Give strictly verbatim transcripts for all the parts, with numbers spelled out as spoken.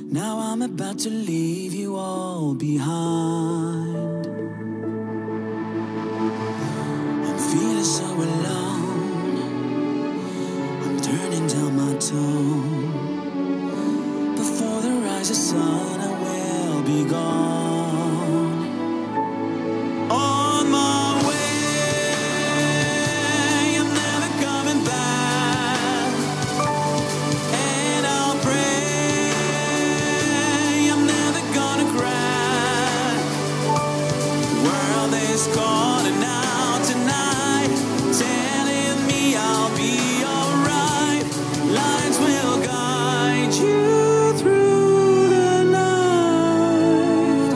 Now I'm about to leave you all behind. I'm feeling so alone. I'm turning down my tone. Before the rise of sun, I will be gone. On my way, I'm never coming back. And I'll pray I'm never gonna cry. World is calling out tonight, telling me I'll be alright. Lights will guide you through the night.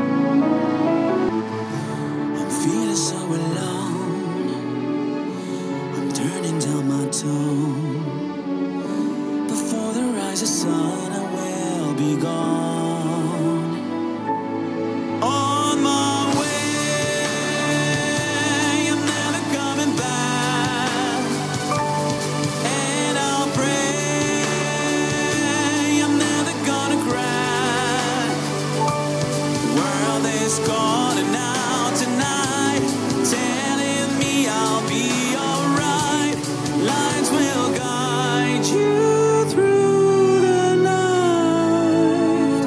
I'm feeling so alone. I'm turning down my tone. Before the rise of sun, I will be gone. On my way, I'm never coming back. And I'll pray I'm never gonna cry. World is calling out tonight, telling me I'll be alright. Lights will guide you through the night.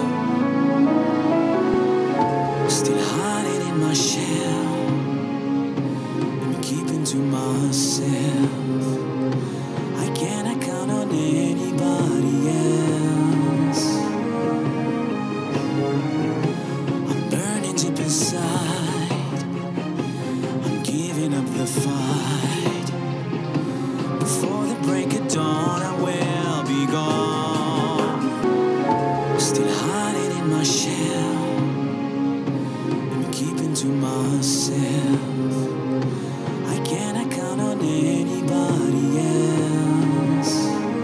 Still hiding in my shell, I'm keeping to myself. I cannot count on anybody else. I'm burning deep inside, I'm giving up the fight. Before the break of dawn, I will be gone. Still hiding in my shell, I'm keeping to myself. I cannot count on anybody else.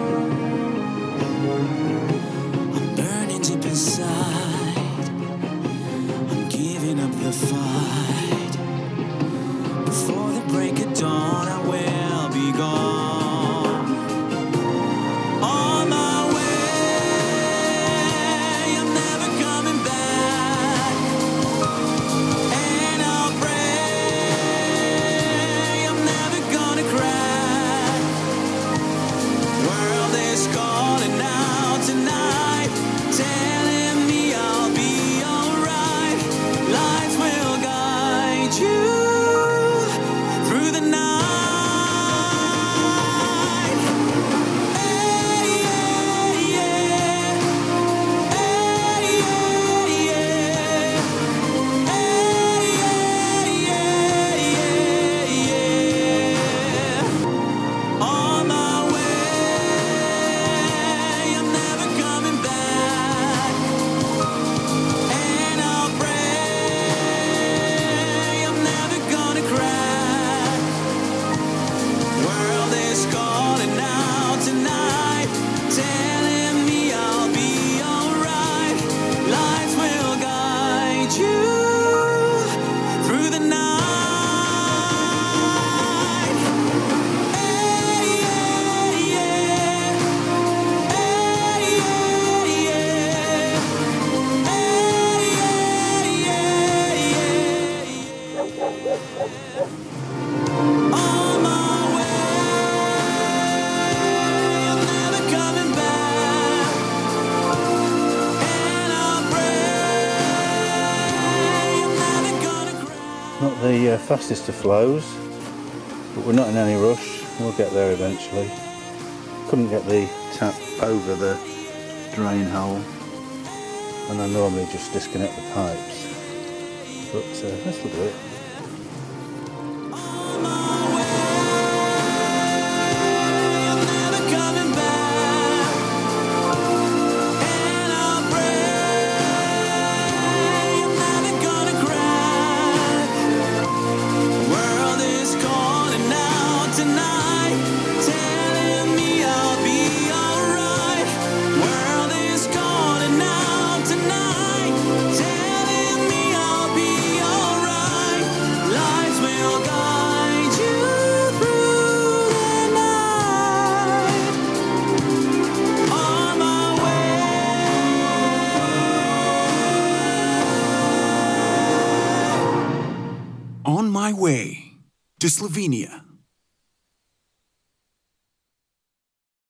I'm burning deep inside, I'm giving up the fight. Before the break of dawn, I will be gone. On my way, I'm never coming back. And I'll pray I'm never gonna cry. World is calling out tonight, telling me I'll be alright. Lights will guide you through the night. Hey, yeah, yeah. Hey, yeah, yeah. Hey, yeah, yeah, yeah. On my way, I'm never coming back. And I'll pray I'm never gonna cry. World is calling out tonight, telling me I'll be alright. Lights will guide you through the night. Hey, yeah, yeah. Hey, yeah, yeah. Hey, yeah, yeah, yeah. On my way, I'm never coming back. And I'll pray I'm never gonna cry. Not the uh, fastest of flows, but we're not in any rush. We'll get there eventually. Couldn't get the tap over the drain hole, and I normally just disconnect the pipes. But uh, let's look at it. On my way, I'm never coming back. And I'll pray I'm never gonna cry. World is calling out tonight, telling me I'll be alright. World is calling out tonight, telling me I'll be alright. to Slovenia.